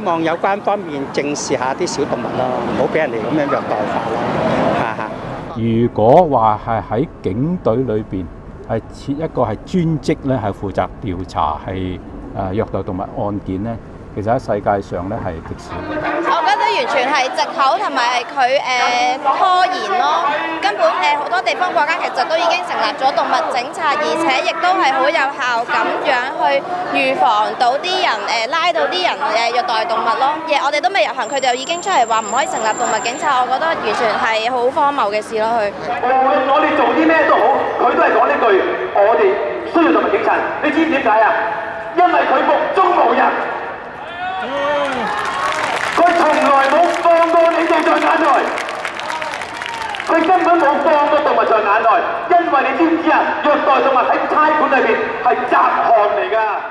望有關方面正視下啲小動物咯，唔好俾人哋咁樣虐待法咯，嚇嚇。 如果話係喺警隊裏邊係設一個係專職咧，係負責調查係虐待動物案件咧，其實喺世界上咧係極少嘅。 我覺得完全係藉口同埋佢拖延咯。根本好多地方國家其實都已經成立咗動物警察，而且亦都係好有效咁樣去預防到啲人拉到啲人虐待動物咯。我哋都未入行，佢就已經出嚟話唔可以成立動物警察，我覺得完全係好荒謬嘅事咯。 我哋做啲咩都好，佢都係講呢句，我哋需要動物警察。你知唔知點解啊？因為佢目中無人。佢從來冇放過你哋在眼內，佢根本冇放過動物在眼內，因為你知唔知啊？虐待動物喺差館裏邊係雜項嚟㗎。